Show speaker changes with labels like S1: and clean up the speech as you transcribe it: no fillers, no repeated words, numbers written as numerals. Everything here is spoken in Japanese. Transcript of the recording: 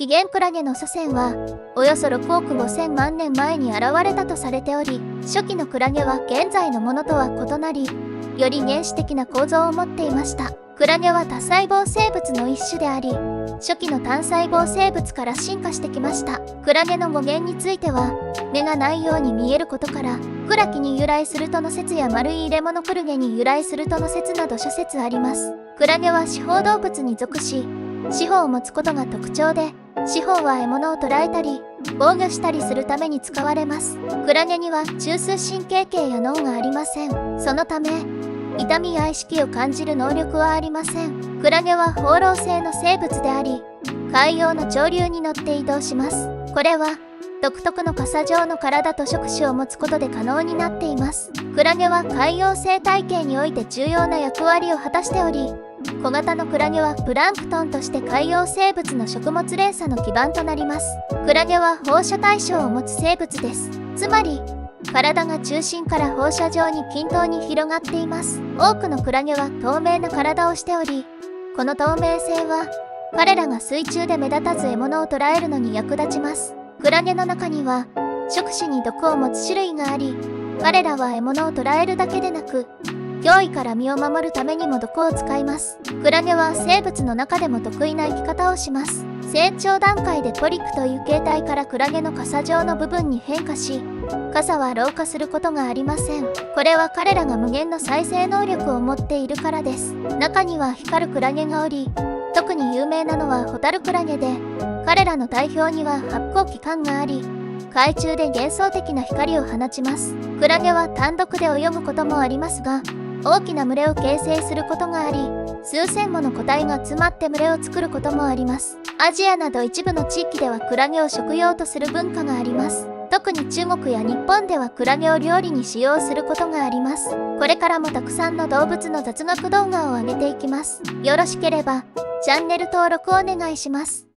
S1: 紀元クラゲの祖先はおよそ6億5000万年前に現れたとされており、初期のクラゲは現在のものとは異なり、より原始的な構造を持っていました。クラゲは多細胞生物の一種であり、初期の単細胞生物から進化してきました。クラゲの語源については、目がないように見えることから、クラキに由来するとの説や丸い入れ物クルゲに由来するとの説など諸説あります。クラゲは四方動物に属し、四方を持つことが特徴で、四方は獲物を捕らえたり、防御したりするために使われます。クラゲには中枢神経系や脳がありません。そのため、痛みや意識を感じる能力はありません。クラゲは放浪性の生物であり、海洋の潮流に乗って移動します。これは、独特の傘状の体と触手を持つことで可能になっています。クラゲは海洋生態系において重要な役割を果たしており、小型のクラゲはプランクトンとして海洋生物の食物連鎖の基盤となります。クラゲは放射対象を持つ生物です。つまり、体が中心から放射状に均等に広がっています。多くのクラゲは透明な体をしており、この透明性は彼らが水中で目立たず獲物を捕らえるのに役立ちます。クラゲの中には触手に毒を持つ種類があり、彼らは獲物を捕らえるだけでなく、脅威から身を守るためにも毒を使います。クラゲは生物の中でも得意な生き方をします。成長段階でポリプという形態からクラゲの傘状の部分に変化し、傘は老化することがありません。これは彼らが無限の再生能力を持っているからです。中には光るクラゲがおり、特に有名なのはホタルクラゲで、彼らの体表には発光器官があり、海中で幻想的な光を放ちます。クラゲは単独で泳ぐこともありますが、大きな群れを形成することがあり、数千もの個体が集まって群れを作ることもあります。アジアなど一部の地域ではクラゲを食用とする文化があります。特に中国や日本ではクラゲを料理に使用することがあります。これからもたくさんの動物の雑学動画を上げていきます。よろしければチャンネル登録お願いします。